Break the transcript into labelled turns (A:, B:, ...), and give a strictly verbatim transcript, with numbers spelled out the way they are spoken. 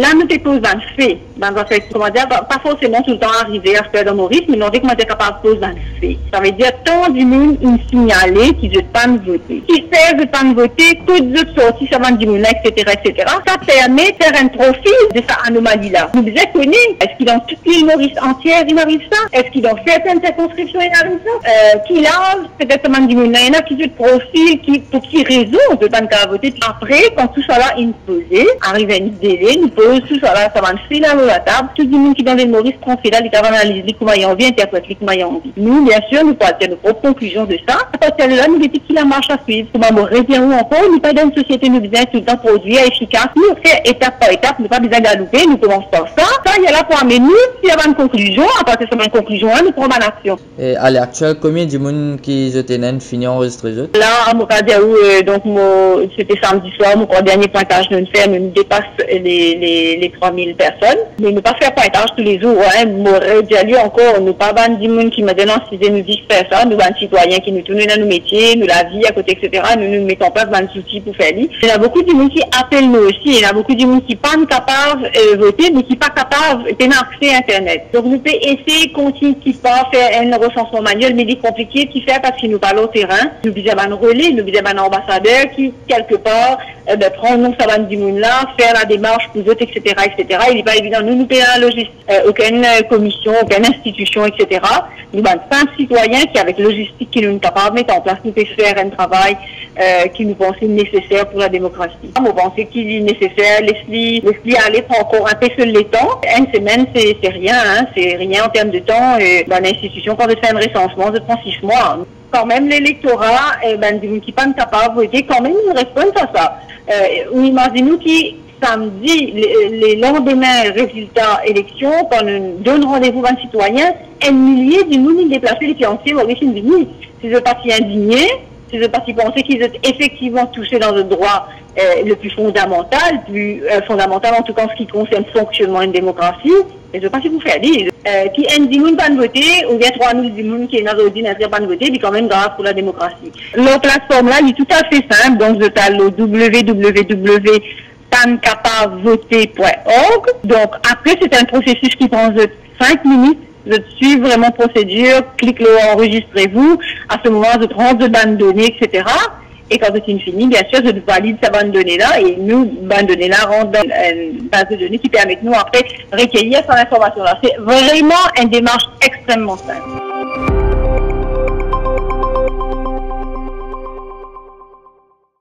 A: là, nous te posons un fait. Dans un fait, comment dire, pas forcément tout le temps arriver à faire d'humorisme, mais nous avons comment dire capable de poser un fait. Ça veut dire, tant du monde, ils signalent qu'ils ne veulent pas nous voter. Qui fait, ne veulent pas nous voter, toutes les autres sorties, ça va du monde, et cetera, et cetera. Ça permet de faire un profil de cette anomalie-là. Nous devons connaître, est-ce qu'il dans toutes les humoristes entières, il arrive ça? Est-ce qu'il dans certaines circonscriptions, il arrive ça? Euh, qui là, peut-être ça du monde, il y en a qui ont des profils, qui, pour qui raison de ne pas voter. Puis après, quand tout ça là, il nous pose, arrive à une délai, nous pose tout ça là, ça va nous filer à la table. Tout le monde qui dans les humoristes prend fait là, il va analyser comment il a envie, interpréter comment il a envie. Nous, bien sûr, nous partons de nos propres conclusions de ça. À partir de là, nous décidons qu'il a marche à suivre. Comment on revient où encore, nous pas dans une société, nous besoin tout le temps produire, efficace. Nous faire étape par étape, nous pas besoin d'alouper, nous commençons par ça. Ça, il y a là pour amener nous, s'il y a une conclusion, à partir de cette conclusion, nous prenons une action.
B: Et à l'heure actuelle, combien de monde qui je tenais fini enregistré?
A: Là, on va dire où, donc, c'était samedi soir, mon dernier pointage de nous faire, nous dépasse les, les, les trois mille personnes. Mais ne pas faire pointage tous les jours, hein. M'aurait déjà lu encore, nous pas ban du monde qui me donne si nous disent faire ça, nous ban citoyens qui nous tournent dans nos métiers, nous la vie à côté, et cetera. Nous nous mettons en place dans le souci pour faire lui. Il y a beaucoup de monde qui appellent nous aussi, il y a beaucoup de monde qui pas capable de voter, mais qui pas capable de tenir accès à Internet. Donc, nous pouvons essayer, continuer, qui pas faire un recensement manuel, mais des compliqués, qui fait parce qu'il nous parle au terrain. Nous disons un relais, nous disons un ambassadeur qui, quelque part, euh, ben, prend nous, ça va du monde là, faire la démarche pour d'autres, et cetera, et cetera. Il n'est pas évident. Nous, nous payons la logistique, euh, aucune commission, aucune institution, et cetera. Nous avons cinq citoyens qui, avec logistique, qui nous sont capables de mettre en place, nous pouvons faire un travail euh, qui nous pensait nécessaire pour la démocratie. Nous pensons qu'il est nécessaire, laisse-lui aller pour encore un peu seul les temps. Une semaine, c'est rien, hein, c'est rien en termes de temps. Et dans l'institution, quand on fait un recensement, ça prend six mois. Quand même, l'électorat, eh ben, qui pas capable de voter, quand même, ils répondent à ça. Euh, imaginez-nous qui, samedi, les, les lendemains résultats élections, quand nous donnons rendez-vous à un citoyen, un millier de nous déplacés les fiancés d'origine de Nice. Si je pas si indigné, si je pas si penser qu'ils ont effectivement touché dans le droit euh, le plus fondamental, plus euh, fondamental en tout cas en ce qui concerne le fonctionnement d'une démocratie, et je ne sais pas si vous faites dire, euh, qui un dix mille pas de voter, ou bien trois mille dix mille qui est dans l'ordinateur pas de voter, mais quand même grave pour la démocratie. Leur plateforme là, il est tout à fait simple, donc je tape le w w w point pancapavoter point org. Donc après, c'est un processus qui prend cinq minutes. Je suis vraiment procédure, clique le enregistrez-vous, à ce moment je prends de bandes de données, et cetera. Et quand c'est fini, bien sûr, je valide cette bande de données-là et nous, bande de données-là rentre dans une base de données qui permet de nous après recueillir cette information-là. C'est vraiment une démarche extrêmement simple.